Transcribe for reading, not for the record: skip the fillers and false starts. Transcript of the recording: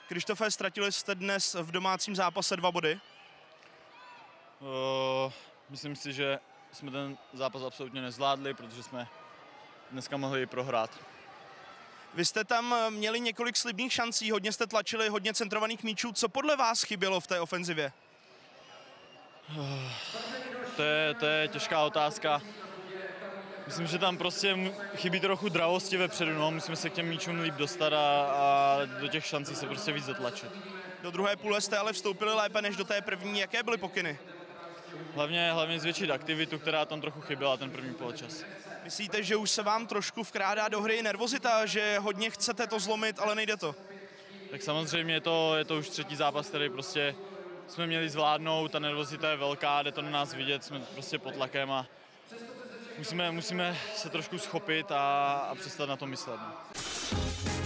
Krištofe, ztratili jste dnes v domácím zápase 2 body? Myslím si, že jsme ten zápas absolutně nezvládli, protože jsme dneska mohli prohrát. Vy jste tam měli několik slibných šancí, hodně jste tlačili, hodně centrovaných míčů. Co podle vás chybělo v té ofenzivě? To je těžká otázka. Myslím, že tam prostě chybí trochu dravosti vepředu, no. Musíme se k těm míčům líp dostat a do těch šancí se prostě víc zatlačit. Do druhé půle jste ale vstoupili lépe než do té první. Jaké byly pokyny? Hlavně zvětšit aktivitu, která tam trochu chyběla ten první poločas. Myslíte, že už se vám trošku vkrádá do hry nervozita, že hodně chcete to zlomit, ale nejde to? Tak samozřejmě je to už 3. zápas, který prostě jsme měli zvládnout, ta nervozita je velká, jde to na nás vidět, jsme prostě pod tlakem a musíme se trošku schopit a přestat na to myslet. No.